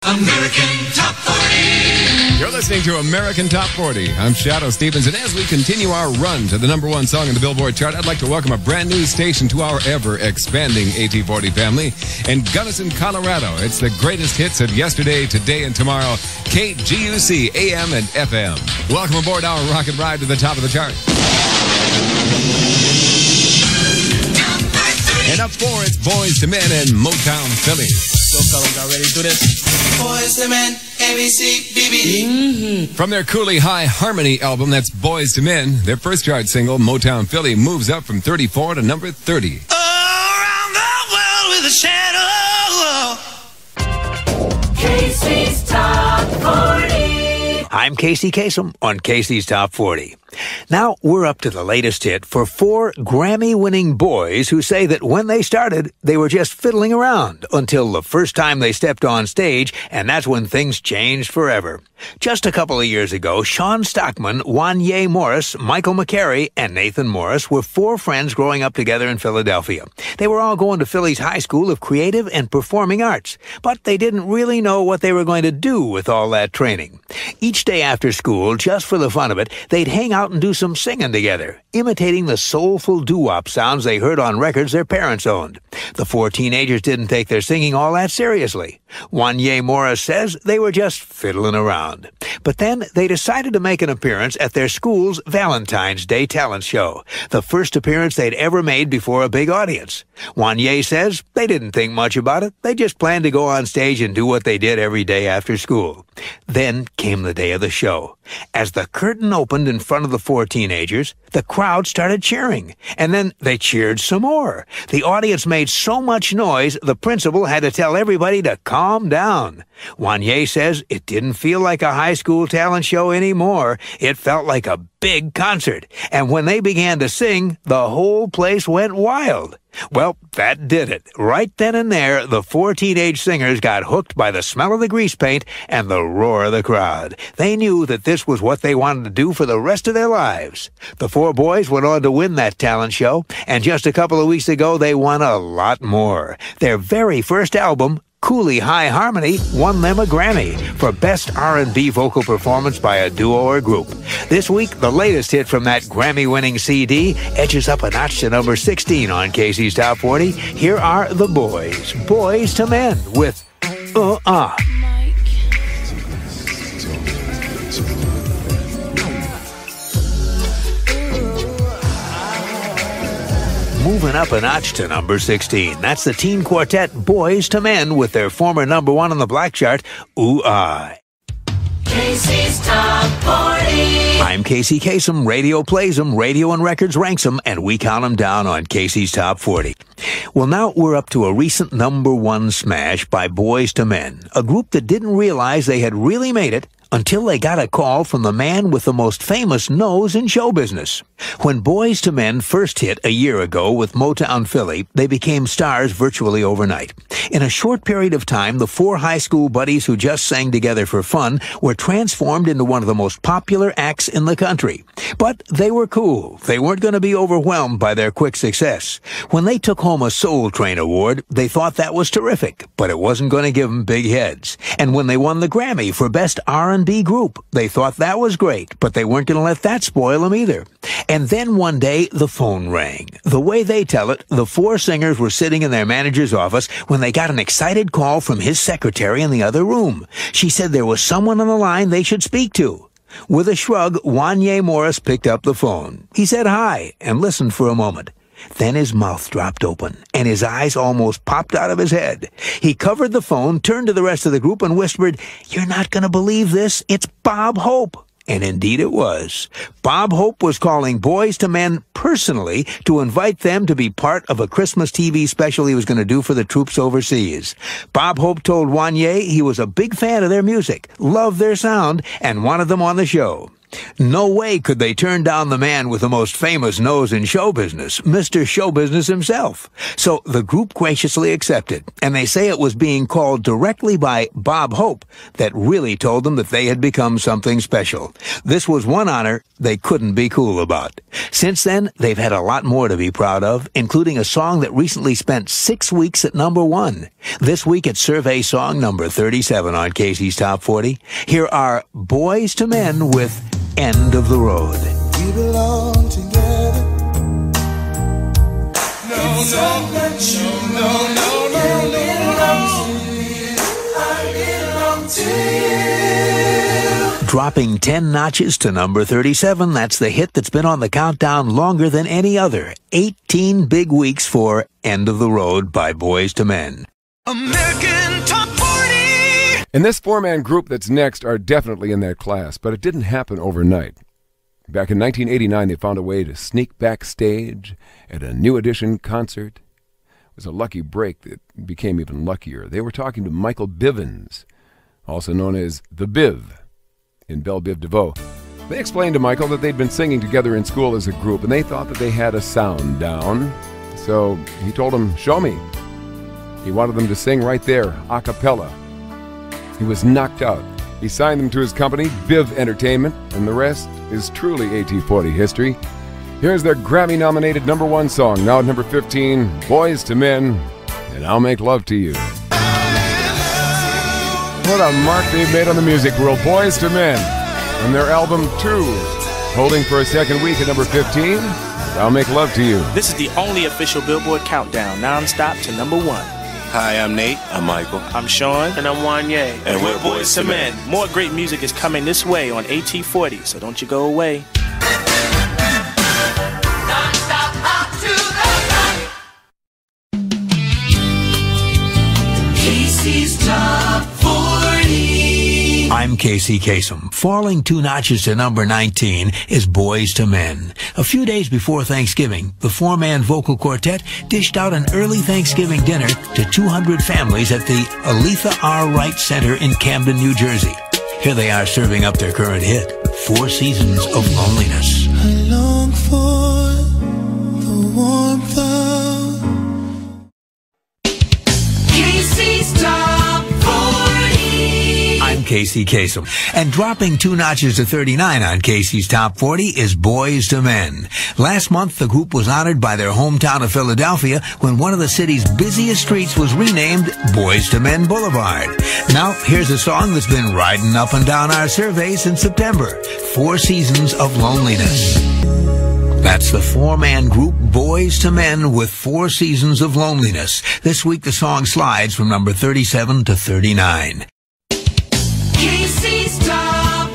American Top 40. You're listening to American Top 40. I'm Shadow Stevens, and as we continue our run to the #1 song in the Billboard chart, I'd like to welcome a brand new station to our ever-expanding AT40 family in Gunnison, Colorado. It's the greatest hits of yesterday, today, and tomorrow. KGUC, AM and FM. Welcome aboard our rocket ride to the top of the chart. And up 4, it's Boyz II Men and Motown Philly. So, fellas, y'all ready to do this? Boyz II Men, ABC, BBD. From their Cooley High Harmony album, that's Boyz II Men, their first chart single, Motown Philly, moves up from 34 to number 30. Around the world with a shadow. Casey's Top 40. I'm Casey Kasem on Casey's Top 40. Now we're up to the latest hit for 4 Grammy-winning boys who say that when they started, they were just fiddling around until the first time they stepped on stage, and that's when things changed forever. Just a couple of years ago, Sean Stockman, Wanye Morris, Michael McCary, and Nathan Morris were 4 friends growing up together in Philadelphia. They were all going to Philly's High School of Creative and Performing Arts, but they didn't really know what they were going to do with all that training. Each day after school, just for the fun of it, they'd hang out and do some singing together, imitating the soulful doo-wop sounds they heard on records their parents owned. The 4 teenagers didn't take their singing all that seriously. Wanye Morris says they were just fiddling around. But then they decided to make an appearance at their school's Valentine's Day talent show, the first appearance they'd ever made before a big audience. Wanye says they didn't think much about it. They just planned to go on stage and do what they did every day after school. Then came the day of the show. As the curtain opened in front of the 4 teenagers, the crowd started cheering, and then they cheered some more. The audience made so much noise, the principal had to tell everybody to calm down. Wanye says it didn't feel like a high school talent show anymore. It felt like a big concert, and when they began to sing, the whole place went wild. Well, that did it. Right then and there, the 4 teenage singers got hooked by the smell of the grease paint and the roar of the crowd. They knew that this was what they wanted to do for the rest of their lives. The 4 boys went on to win that talent show, and just a couple of weeks ago, they won a lot more. Their very first album, Cooley High Harmony, won them a Grammy for Best R&B Vocal Performance by a Duo or Group. This week, the latest hit from that Grammy-winning CD edges up a notch to number 16 on Casey's Top 40. Here are the boys, Boyz II Men, with Moving up a notch to number 16. That's the teen quartet Boyz II Men with their former #1 on the Black Chart, Ooh Ah. Casey's Top 40. I'm Casey Kasem. Radio plays them, radio and records ranks them, and we count them down on Casey's Top 40. Well, now we're up to a recent #1 smash by Boyz II Men, a group that didn't realize they had really made it until they got a call from the man with the most famous nose in show business. When Boyz II Men first hit a year ago with Motown Philly, they became stars virtually overnight. In a short period of time, the 4 high school buddies who just sang together for fun were transformed into one of the most popular acts in the country. But they were cool. They weren't going to be overwhelmed by their quick success. When they took home a Soul Train award, they thought that was terrific, but it wasn't going to give them big heads. And when they won the Grammy for Best R&B Group, they thought that was great, but they weren't going to let that spoil them either. And then one day, the phone rang. The way they tell it, the 4 singers were sitting in their manager's office when they got an excited call from his secretary in the other room. She said there was someone on the line they should speak to. With a shrug, Wanye Morris picked up the phone. He said hi and listened for a moment. Then his mouth dropped open, and his eyes almost popped out of his head. He covered the phone, turned to the rest of the group, and whispered, "You're not going to believe this. It's Bob Hope." And indeed it was. Bob Hope was calling Boyz II Men personally to invite them to be part of a Christmas TV special he was going to do for the troops overseas. Bob Hope told Wanye he was a big fan of their music, loved their sound, and wanted them on the show. No way could they turn down the man with the most famous nose in show business, Mr. Show Business himself. So the group graciously accepted, and they say it was being called directly by Bob Hope that really told them that they had become something special. This was one honor they couldn't be cool about. Since then, they've had a lot more to be proud of, including a song that recently spent 6 weeks at #1. This week it's survey song number 37 on Casey's Top 40. Here are Boyz II Men with End of the Road. We belong together. No, I belong to you. Dropping 10 notches to number 37, that's the hit that's been on the countdown longer than any other. 18 big weeks for End of the Road by Boyz II Men. American Top 40. And this four-man group that's next are definitely in that class, but it didn't happen overnight. Back in 1989, they found a way to sneak backstage at a New Edition concert. It was a lucky break that became even luckier. They were talking to Michael Bivins, also known as The Biv, in Belle Biv DeVoe. They explained to Michael that they'd been singing together in school as a group, and they thought that they had a sound down. So he told them, "Show me." He wanted them to sing right there, a cappella. He was knocked out. He signed them to his company, Biv Entertainment, and the rest is truly AT40 history. Here's their Grammy-nominated #1 song, now at number 15, Boyz II Men, and I'll Make Love to You. What a mark they've made on the music world, Boyz II Men, and their album 2, holding for a second week at number 15, I'll Make Love to You. This is the only official Billboard countdown, non-stop to #1. Hi, I'm Nate. I'm Michael. I'm Sean. And I'm Wanye. And we're Boyz II Men. More great music is coming this way on AT40, so don't you go away. Non-stop hot to the top. Casey's Top 40. I'm Casey Kasem. Falling 2 notches to number 19 is Boyz II Men. A few days before Thanksgiving, the four-man vocal quartet dished out an early Thanksgiving dinner to 200 families at the Aletha R. Wright Center in Camden, New Jersey. Here they are serving up their current hit, 4 Seasons of Loneliness. I long for the warmth of Casey's Top 40. I'm Casey Kasem. And dropping 2 notches to 39 on Casey's Top 40 is Boyz II Men. Last month, the group was honored by their hometown of Philadelphia when one of the city's busiest streets was renamed Boyz II Men Boulevard. Now, here's a song that's been riding up and down our survey since September, 4 Seasons of Loneliness. That's the four-man group Boyz II Men with 4 Seasons of Loneliness. This week, the song slides from number 37 to 39. Casey's Top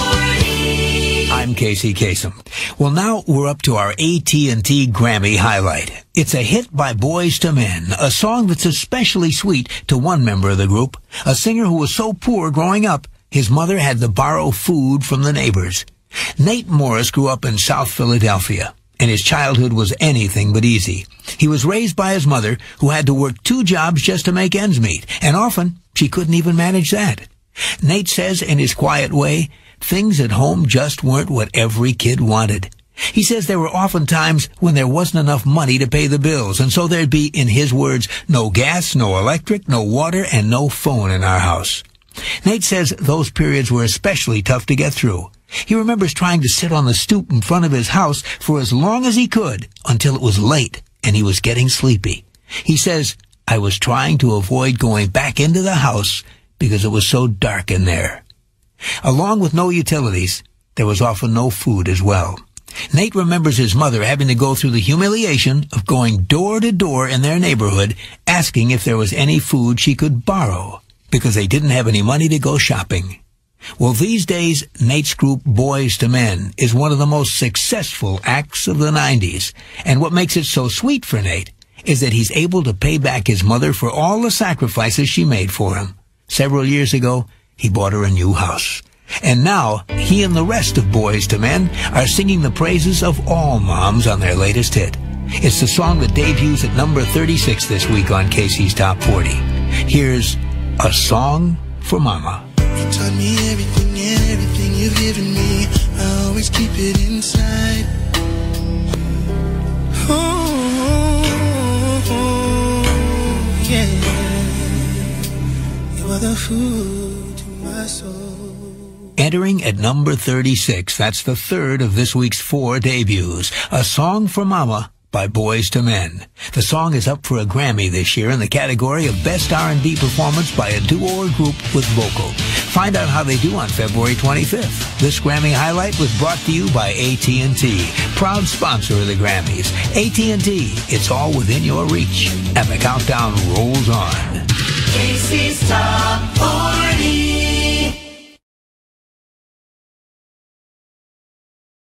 40. I'm Casey Kasem. Well, now we're up to our AT&T Grammy highlight. It's a hit by Boyz II Men, a song that's especially sweet to one member of the group, a singer who was so poor growing up, his mother had to borrow food from the neighbors. Nate Morris grew up in South Philadelphia, and his childhood was anything but easy. He was raised by his mother, who had to work 2 jobs just to make ends meet, and often she couldn't even manage that. Nate says in his quiet way, things at home just weren't what every kid wanted. He says there were often times when there wasn't enough money to pay the bills, and so there'd be, in his words, no gas, no electric, no water, and no phone in our house. Nate says those periods were especially tough to get through. He remembers trying to sit on the stoop in front of his house for as long as he could until it was late and he was getting sleepy. He says, I was trying to avoid going back into the house because it was so dark in there. Along with no utilities, there was often no food as well. Nate remembers his mother having to go through the humiliation of going door to door in their neighborhood asking if there was any food she could borrow because they didn't have any money to go shopping. Well, these days, Nate's group Boyz II Men is one of the most successful acts of the 90s. And what makes it so sweet for Nate is that he's able to pay back his mother for all the sacrifices she made for him. Several years ago, he bought her a new house. And now, he and the rest of Boyz II Men are singing the praises of all moms on their latest hit. It's the song that debuts at number 36 this week on Casey's Top 40. Here's A Song for Mama. You taught me everything, everything you've given me. always keep it inside. Oh, yeah. You are the food to my soul. Entering at number 36, that's the third of this week's 4 debuts. A Song for Mama by Boyz II Men. The song is up for a Grammy this year in the category of Best R&B Performance by a Duo or Group with Vocal. Find out how they do on February 25th. This Grammy highlight was brought to you by AT&T, proud sponsor of the Grammys. AT&T, it's all within your reach. And the countdown rolls on. Casey's Top 40.